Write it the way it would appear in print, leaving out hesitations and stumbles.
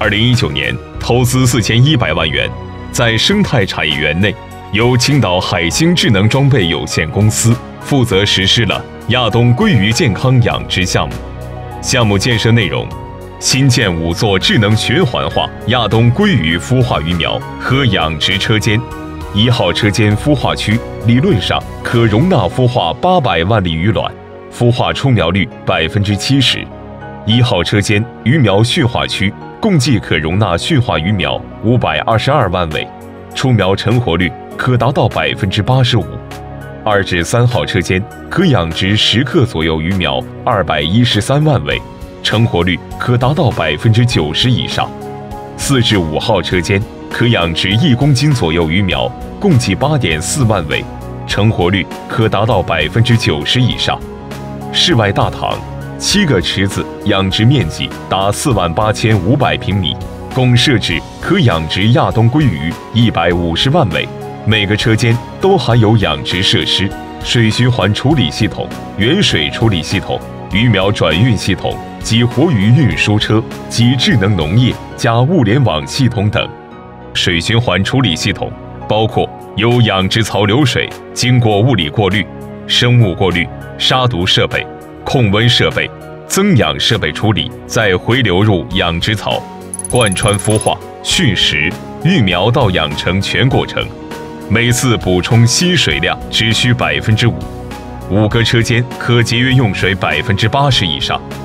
2019年投资4100万元，在生态产业园内，由青岛海星智能装备有限公司负责实施了亚东鲑鱼健康养殖项目。项目建设内容：新建5座智能循环化亚东鲑鱼孵化鱼苗和养殖车间。1号车间孵化区理论上可容纳孵化800万粒鱼卵，孵化出苗率70%。1号车间鱼苗驯化区共计可容纳驯化鱼苗522万尾，出苗成活率可达到85%。2至3号车间可养殖10克左右鱼苗213万尾，成活率可达到90%以上。4至5号车间可养殖1公斤左右鱼苗，共计8.4万尾，成活率可达到90%以上。室外大塘7个池子，养殖面积达48500平米，共设置可养殖亚东鲑鱼150万尾。每个车间都含有养殖设施、水循环处理系统、原水处理系统、鱼苗转运系统及活鱼运输车及智能农业加物联网系统等。水循环处理系统包括有养殖槽流水经过物理过滤、生物过滤、杀毒设备、控温设备、增氧设备处理，再回流入养殖槽，贯穿孵化、训食、育苗到养成全过程。每次补充吸水量只需5%，5个车间可节约用水80%以上。